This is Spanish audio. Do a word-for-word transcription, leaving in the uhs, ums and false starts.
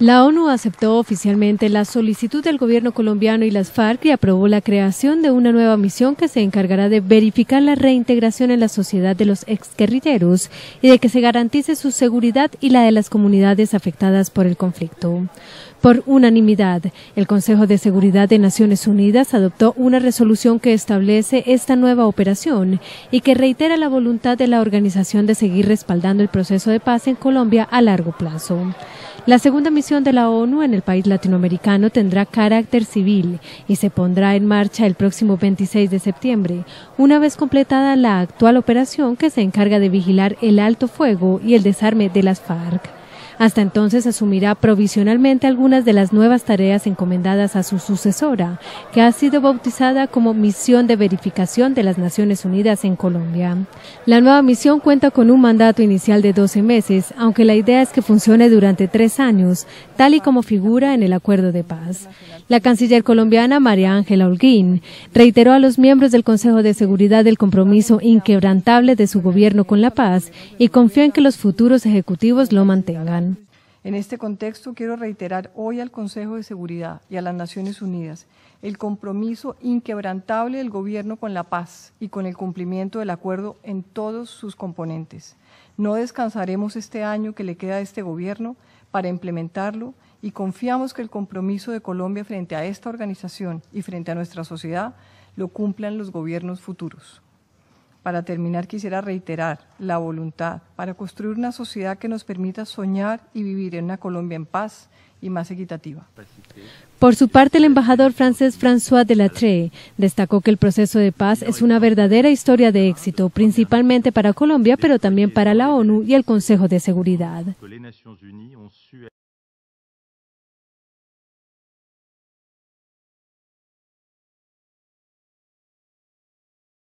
La ONU aceptó oficialmente la solicitud del gobierno colombiano y las FARC y aprobó la creación de una nueva misión que se encargará de verificar la reintegración en la sociedad de los exguerrilleros y de que se garantice su seguridad y la de las comunidades afectadas por el conflicto. Por unanimidad, el Consejo de Seguridad de Naciones Unidas adoptó una resolución que establece esta nueva operación y que reitera la voluntad de la organización de seguir respaldando el proceso de paz en Colombia a largo plazo. La segunda misión de la ONU en el país latinoamericano tendrá carácter civil y se pondrá en marcha el próximo veintiséis de septiembre, una vez completada la actual operación que se encarga de vigilar el alto fuego y el desarme de las FARC. Hasta entonces asumirá provisionalmente algunas de las nuevas tareas encomendadas a su sucesora, que ha sido bautizada como Misión de Verificación de las Naciones Unidas en Colombia. La nueva misión cuenta con un mandato inicial de doce meses, aunque la idea es que funcione durante tres años, tal y como figura en el acuerdo de paz. La canciller colombiana María Ángela Holguín reiteró a los miembros del Consejo de Seguridad el compromiso inquebrantable de su gobierno con la paz y confió en que los futuros ejecutivos lo mantengan. En este contexto, quiero reiterar hoy al Consejo de Seguridad y a las Naciones Unidas el compromiso inquebrantable del Gobierno con la paz y con el cumplimiento del acuerdo en todos sus componentes. No descansaremos este año que le queda a este Gobierno para implementarlo y confiamos que el compromiso de Colombia frente a esta organización y frente a nuestra sociedad lo cumplan los gobiernos futuros. Para terminar, quisiera reiterar la voluntad para construir una sociedad que nos permita soñar y vivir en una Colombia en paz y más equitativa. Por su parte, el embajador francés François Delattre destacó que el proceso de paz es una verdadera historia de éxito, principalmente para Colombia, pero también para la ONU y el Consejo de Seguridad.